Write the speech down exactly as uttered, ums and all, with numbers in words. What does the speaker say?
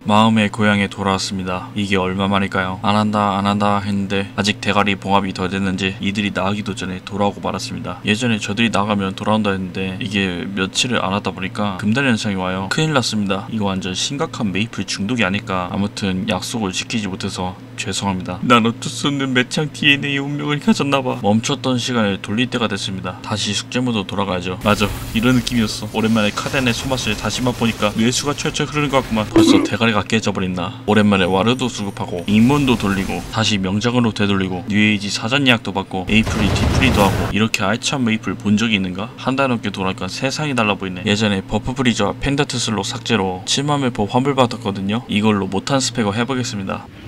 마음의 고향에 돌아왔습니다. 이게 얼마만일까요? 안한다 안한다 했는데 아직 대가리 봉합이 더 됐는지 이들이 나가기도 전에 돌아오고 말았습니다. 예전에 저들이 나가면 돌아온다 했는데 이게 며칠을 안 하다 보니까 금달 현상이 와요. 큰일 났습니다. 이거 완전 심각한 메이플 중독이 아닐까. 아무튼 약속을 지키지 못해서 죄송합니다. 난 어쩔 수 없는 매창 디엔에이 운명을 가졌나봐. 멈췄던 시간을 돌릴 때가 됐습니다. 다시 숙제모드 돌아가야죠. 맞아, 이런 느낌이었어. 오랜만에 카덴의 손맛을 다시 맛보니까 뇌수가 철철 흐르는 것 같구만. 벌써 대가리가 깨져버렸나. 오랜만에 와르도 수급하고 입문도 돌리고 다시 명작으로 되돌리고 뉴에이지 사전 예약도 받고 에이프리 디프리도 하고 이렇게 알찬 메이플 본 적이 있는가? 한 달 넘게 돌아니까 세상이 달라 보이네. 예전에 버프 브리저와 펜다트 슬롯 삭제로 칠만 멜퍼 환불받았거든요. 이걸로 못한 스펙을 해보겠습니다.